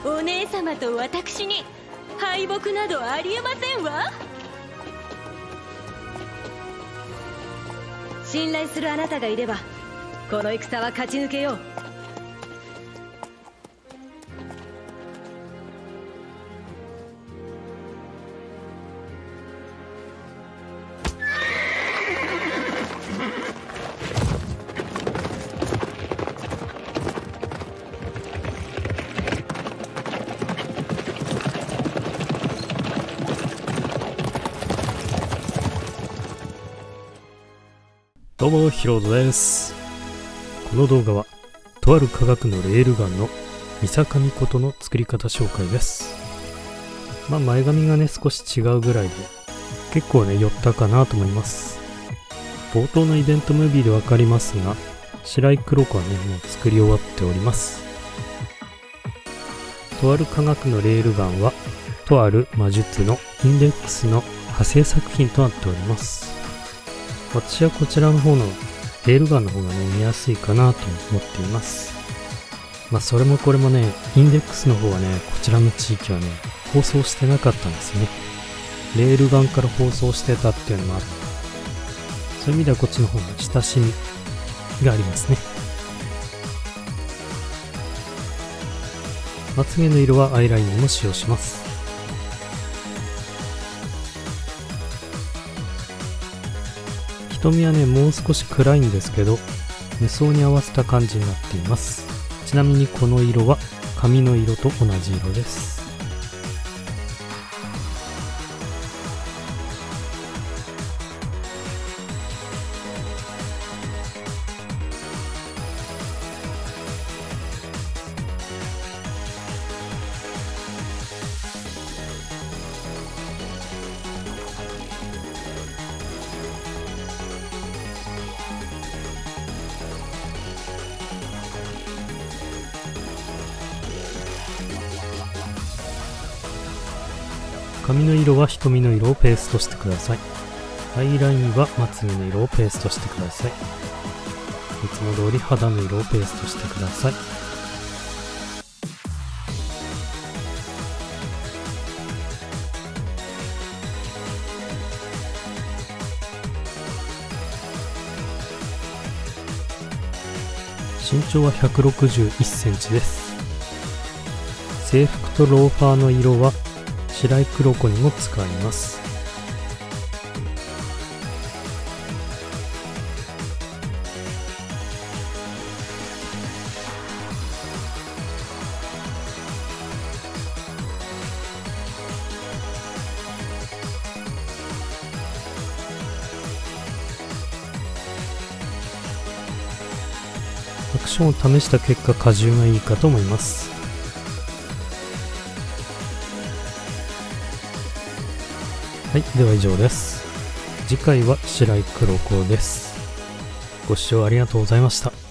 お姉様と私に敗北などありえませんわ。信頼するあなたがいればこの戦は勝ち抜けよう。 どうも、ヒロードです。この動画は、とある科学のレールガンの見坂みことの作り方紹介です。前髪がね、少し違うぐらいで、結構ね、寄ったかなと思います。冒頭のイベントムービーでわかりますが、白井黒子はね、もう作り終わっております。とある科学のレールガンは、とある魔術のインデックスの派生作品となっております。私はこちらの方のレールガンの方がね見やすいかなと思っています。それもこれもね、インデックスの方はね、こちらの地域はね放送してなかったんですね。レールガンから放送してたっていうのもある。そういう意味ではこっちの方が親しみがありますね。まつげの色はアイラインも使用します。瞳はね、もう少し暗いんですけど、無双に合わせた感じになっています。ちなみにこの色は髪の色と同じ色です。髪の色は瞳の色をペーストしてください。アイラインはまつげの色をペーストしてください。いつも通り肌の色をペーストしてください。身長は161センチです。制服とローファーの色は白井黒子にも使います。アクションを試した結果、荷重がいいかと思います。はい、では以上です。次回は白井黒子です。ご視聴ありがとうございました。